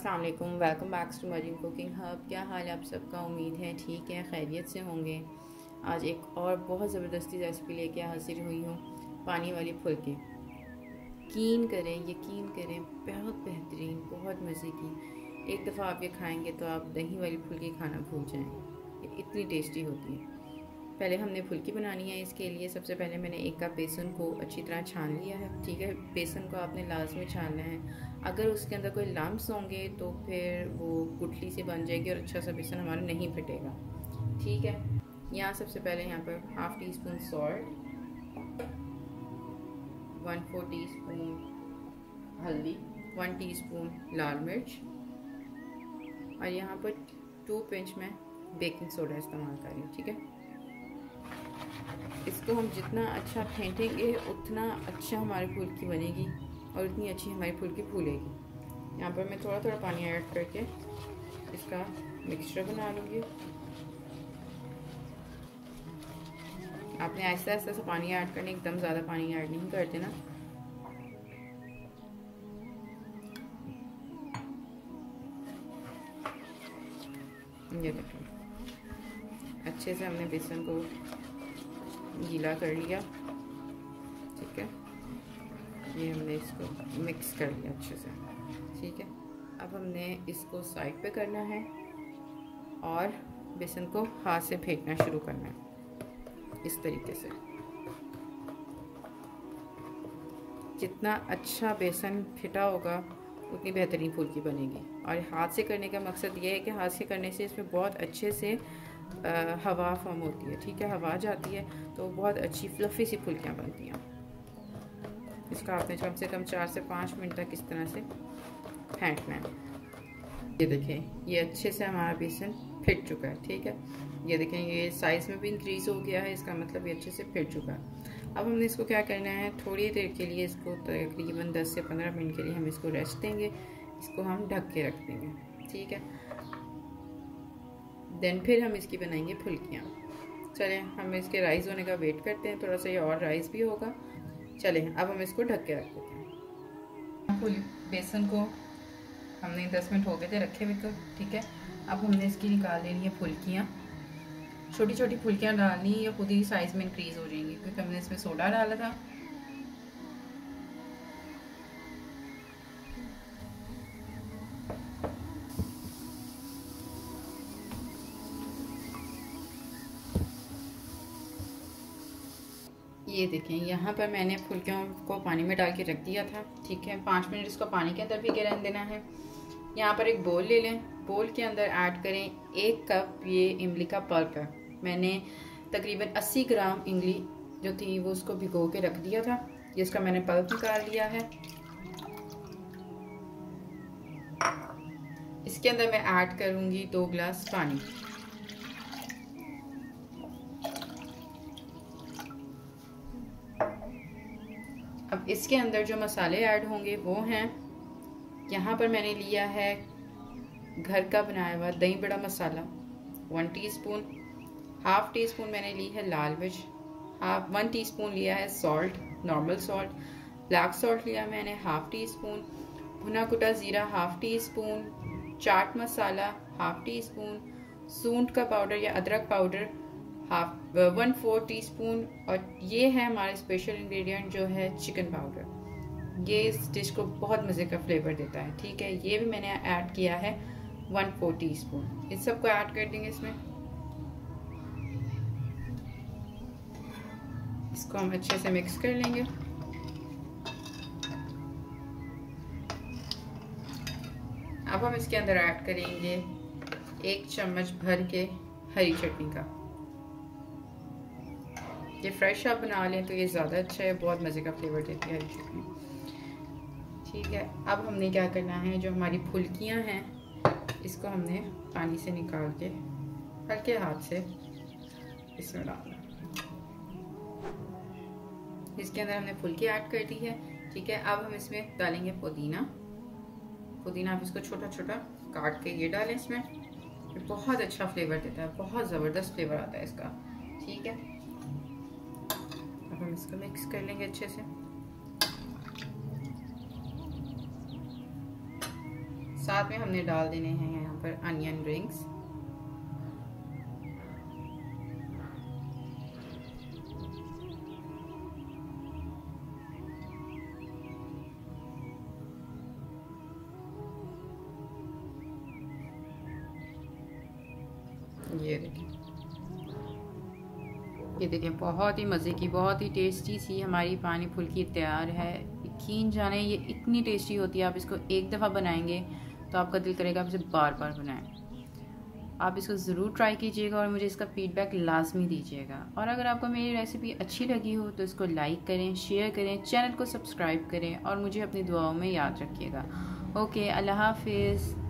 अस्सलाम वालेकुम, welcome back to Marine Cooking Hub. क्या हाल है आप सबका? उम्मीद है ठीक है, खैरियत से होंगे। आज एक और बहुत ज़बरदस्ती रेसिपी लेके हाजिर हुई हूँ, पानी वाली फुल्की। यकीन करें बहुत बेहतरीन, बहुत मज़े की। एक दफ़ा आप ये खाएंगे तो आप दही वाली फुल्की खाना भूल जाएंगे, ये इतनी टेस्टी होती है। पहले हमने फुल्की बनानी है। इसके लिए सबसे पहले मैंने 1 कप बेसन को अच्छी तरह छान लिया है। ठीक है, बेसन को आपने लाजमी छानना है। अगर उसके अंदर कोई लम्स होंगे तो फिर वो गुठली से बन जाएगी और अच्छा सा बेसन हमारा नहीं फटेगा। ठीक है, यहाँ सबसे पहले यहाँ पर half teaspoon salt, 1/4 teaspoon हल्दी, 1 टीस्पून लाल मिर्च और यहाँ पर 2 पिंच में बेकिंग सोडा इस्तेमाल कर रही हूँ। ठीक है, इसको हम जितना अच्छा फेंटेंगे उतना अच्छा हमारी फुल्की बनेगी और उतनी अच्छी हमारी फुल्की फूलेगी। यहाँ पर मैं थोड़ा थोड़ा पानी ऐड करके इसका मिक्सचर बना लूँगी। आपने आहिस्ता आहिस्ता से पानी ऐड करना, एकदम ज़्यादा पानी ऐड नहीं कर देना। ये देखिए, अच्छे से हमने बेसन को गीला कर लिया। ठीक है, ये हमने इसको मिक्स कर लिया अच्छे से। ठीक है, अब हमने इसको साइड पे करना है और बेसन को हाथ से फेंकना शुरू करना है इस तरीके से। जितना अच्छा बेसन फिटा होगा उतनी बेहतरीन फुल्की बनेगी। और हाथ से करने का मकसद ये है कि हाथ से करने से इसमें बहुत अच्छे से हवा फॉर्म होती है। ठीक है, हवा जाती है तो बहुत अच्छी फ्लफ़ी सी फुल्कियाँ बनती हैं। इसका आपने कम से कम 4 से 5 मिनट तक इस तरह से फेंटना है। ये देखें, ये अच्छे से हमारा बेसन फिट चुका है। ठीक है, ये देखें, ये साइज़ में भी इंक्रीज़ हो गया है, इसका मतलब ये अच्छे से फिट चुका है। अब हमने इसको क्या करना है, थोड़ी देर के लिए इसको तकरीबन 10 से 15 मिनट के लिए हम इसको रेस्ट देंगे। इसको हम ढक के रख देंगे। ठीक है, देन फिर हम इसकी बनाएंगे फुल्कियाँ। चलें, हम इसके राइस होने का वेट करते हैं, थोड़ा सा ये और राइस भी होगा। चलें, अब हम इसको ढक के रख देते हैं। बेसन को हमने 10 मिनट हो गए थे रखे हुए को। ठीक है, अब हमने इसकी निकाल लेनी है फुल्कियाँ। छोटी छोटी फुल्कियाँ डालनी है, खुद ही साइज़ में इंक्रीज़ हो जाएंगी क्योंकि हमने इसमें सोडा डाला था। ये देखें, यहाँ पर मैंने फुल्कियों को पानी में डाल के रख दिया था। ठीक है, 5 मिनट इसको पानी के अंदर भिगे रहने देना है। यहाँ पर एक बोल ले लें, बोल के अंदर ऐड करें 1 कप ये इमली का पल्प है। मैंने तकरीबन 80 ग्राम इमली जो थी वो उसको भिगो के रख दिया था, जिसका मैंने पल्प निकाल लिया है। इसके अंदर मैं ऐड करूँगी 2 गिलास पानी। अब इसके अंदर जो मसाले ऐड होंगे वो हैं, यहाँ पर मैंने लिया है घर का बनाया हुआ dahi bada masala 1 teaspoon, half teaspoon मैंने ली है लाल मिर्च, 1 टीस्पून लिया है salt, normal salt, black salt लिया मैंने हाफ़ टी स्पून, भुना कुटा ज़ीरा half teaspoon, chaat masala half teaspoon, सूंठ का पाउडर या अदरक पाउडर 1/4 टीस्पून, और ये है हमारा स्पेशल इंग्रेडिएंट जो है चिकन पाउडर। ये इस डिश को बहुत मज़े का फ्लेवर देता है। ठीक है, ये भी मैंने ऐड किया है 1/4 टीस्पून। इस सबको ऐड कर देंगे इसमें। इसको हम अच्छे से मिक्स कर लेंगे। अब हम इसके अंदर ऐड करेंगे 1 चम्मच भर के हरी चटनी का। ये फ्रेश आप बना लें तो ये ज़्यादा अच्छा है, बहुत मज़े का फ्लेवर देती है हरी चटनी। ठीक है, अब हमने क्या करना है, जो हमारी फुल्कियाँ हैं इसको हमने पानी से निकाल के हल्के हाथ से इसमें डालना। इसके अंदर हमने फुल्की ऐड कर दी है। ठीक है, अब हम इसमें डालेंगे पुदीना। आप इसको छोटा छोटा काट के ये डालें इसमें, ये बहुत अच्छा फ्लेवर देता है, बहुत ज़बरदस्त फ्लेवर आता है इसका। ठीक है, अब हम इसको मिक्स कर लेंगे अच्छे से। साथ में हमने डाल देने हैं यहाँ पर अनियन रिंग्स। ये देखें बहुत ही मज़े की, बहुत ही टेस्टी सी हमारी पानी फुल्की तैयार है। यकीन जाने ये इतनी टेस्टी होती है, आप इसको एक दफ़ा बनाएंगे तो आपका दिल करेगा आप इसे बार बार बनाएं। आप इसको ज़रूर ट्राई कीजिएगा और मुझे इसका फ़ीडबैक लाजमी दीजिएगा। और अगर आपको मेरी रेसिपी अच्छी लगी हो तो इसको लाइक करें, शेयर करें, चैनल को सब्सक्राइब करें और मुझे अपनी दुआओं में याद रखिएगा। ओके, अल्लाह हाफिज़।